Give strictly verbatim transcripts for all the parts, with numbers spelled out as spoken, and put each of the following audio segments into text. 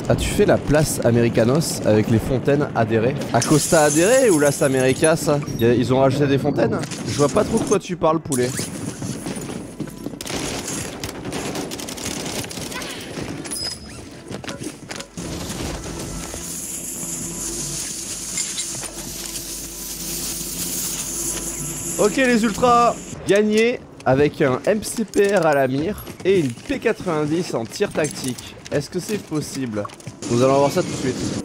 As-tu fait la place Americanos avec les fontaines adhérées? Acosta adhéré ou Las Americas? Ils ont rajouté des fontaines? Je vois pas trop de quoi tu parles, poulet. Ok les ultras, gagné avec un M C P R à la mire et une P quatre-vingt-dix en tir tactique. Est-ce que c'est possible? Nous allons voir ça tout de suite.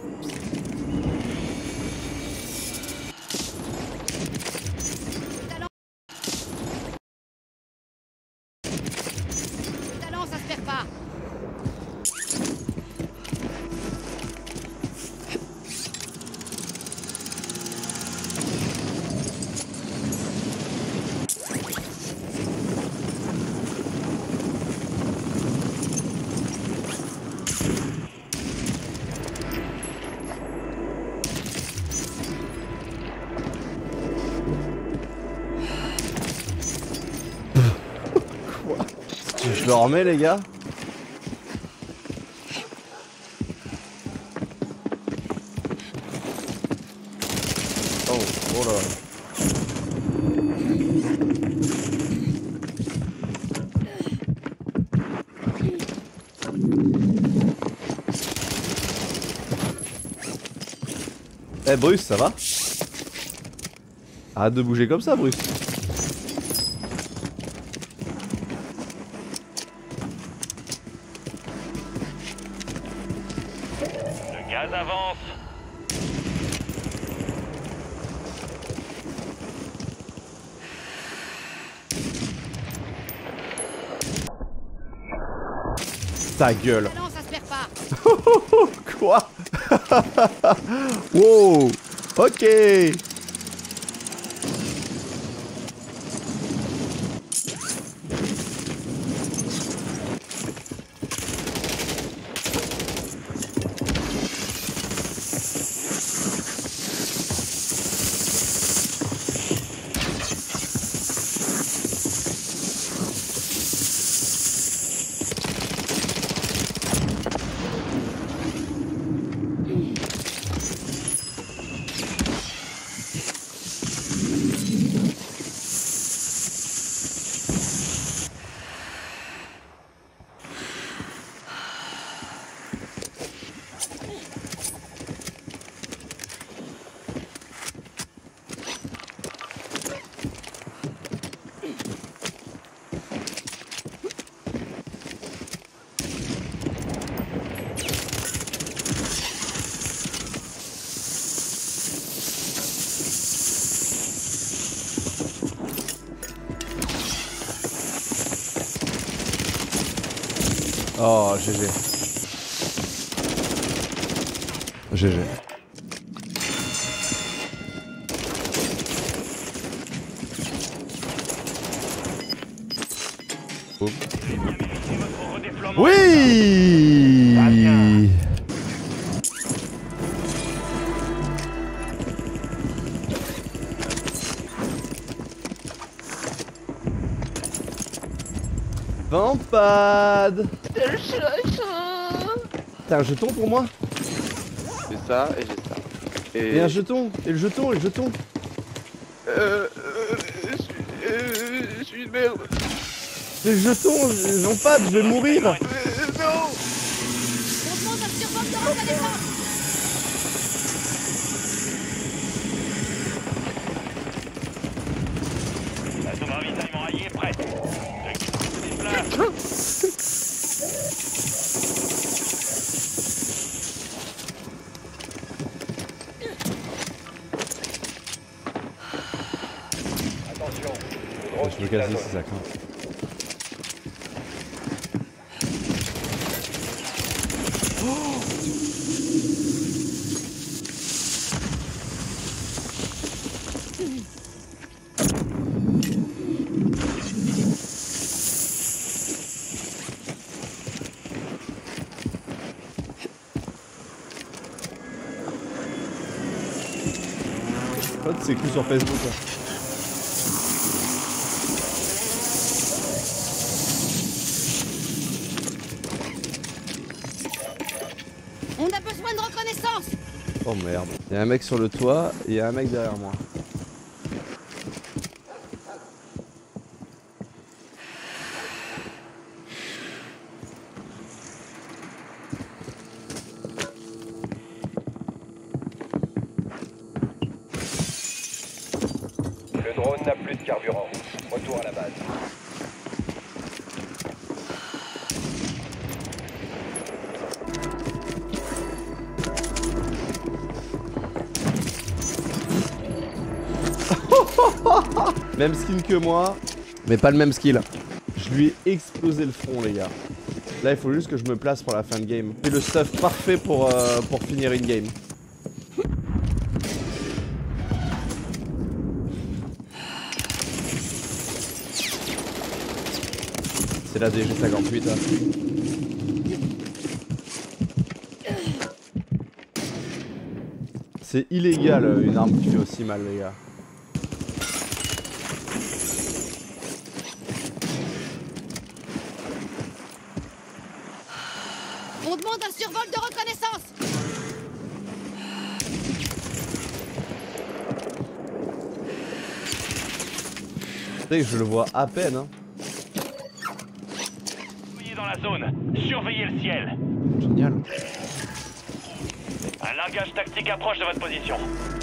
Talent, ça se perd pas. Je le remets les gars. Oh, oh là. Eh hey, Bruce, ça va? Arrête de bouger comme ça, Bruce. Gaz avance. Ta gueule. Non, ça se perd pas. Quoi? Wow. Ok. Oh, G G. G G. Oh. Oui. Vampade. T'as un jeton pour moi? J'ai ça et j'ai ça. Et... et un jeton? Et le jeton? Et le jeton? Euh... euh je suis... Euh, je suis une merde. Et le jeton? Vampade, je vais mourir. Euh, non. On se monte sur votre temps, ça défend. La zone ravitaillement alliée est prête. Attention. Je veux casser si ça craint. C'est cool sur Facebook. Là. On a besoin de reconnaissance. Oh merde. Il y a un mec sur le toit et il y a un mec derrière moi. Le drone n'a plus de carburant. Retour à la base. Même skin que moi, mais pas le même skill. Je lui ai explosé le front, les gars. Là, il faut juste que je me place pour la fin de game. C'est le stuff parfait pour, euh, pour finir une game. C'est la D G cinquante-huit. Hein. C'est illégal une arme qui fait aussi mal, les gars. On demande un survol de reconnaissance. Tu sais que je le vois à peine. Hein. Soyez dans la zone. Surveillez le ciel. Génial. Un largage tactique approche de votre position.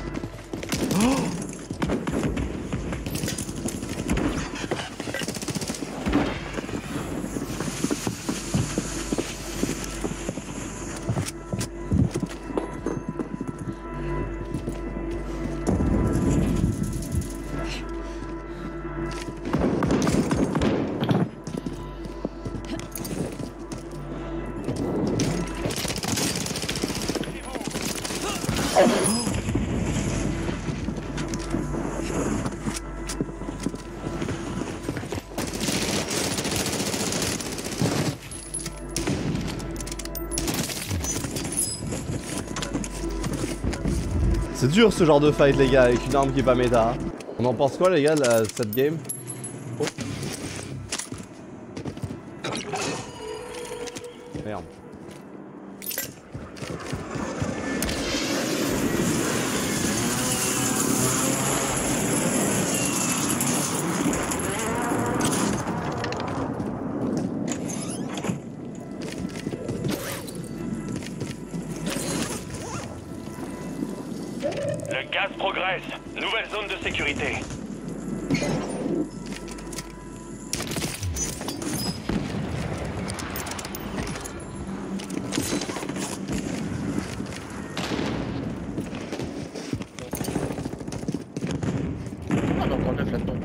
C'est dur ce genre de fight, les gars, avec une arme qui est pas méta. On en pense quoi, les gars, de la- cette game? Oh. Merde. Le gaz progresse. Nouvelle zone de sécurité. Ah non, encore neuf là-dedans.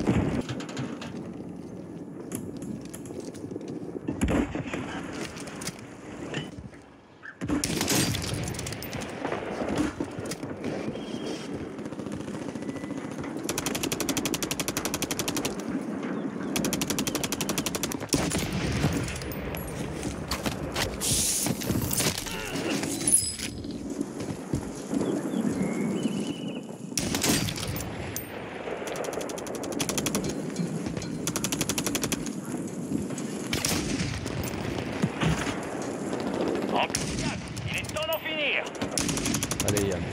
Il est temps d'en finir. Allez, Yann.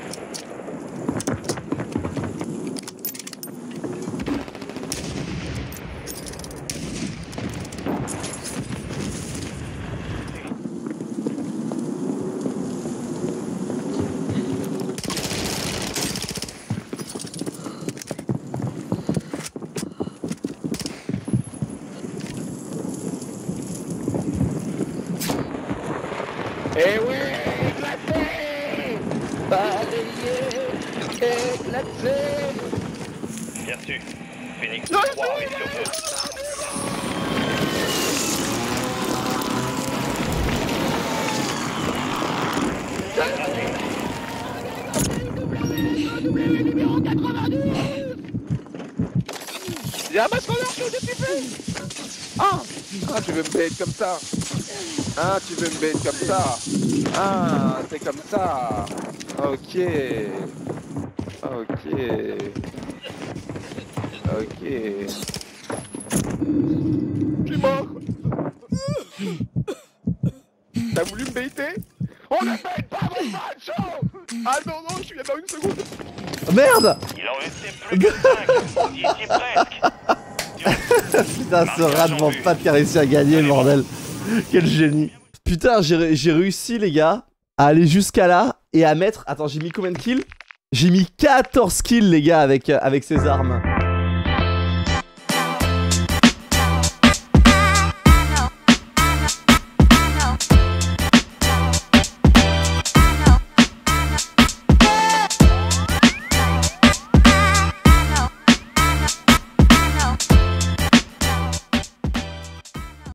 Eh ouais, éclaté, balayé, éclaté. Bien su. Phoenix trois est sur feu. Il y a un masque en l'air, je l'ai fait. Ah, ah, tu veux me bait comme ça. Ah, tu veux me bait comme ça. Ah, c'est comme ça. Ok. Ok. Ok. Je suis mort. T'as voulu me baiter? Oh ne bête pas mon macho. Ah non, non, je suis là dans une seconde. Merde. Il en restait plus que cinq. Vous y étiez presque. Putain, ce rat de vampat qui a réussi à gagner, bordel. Quel génie. Putain, j'ai réussi, les gars, à aller jusqu'à là et à mettre... Attends, j'ai mis combien de kills? J'ai mis quatorze kills, les gars, avec, euh, avec ces armes.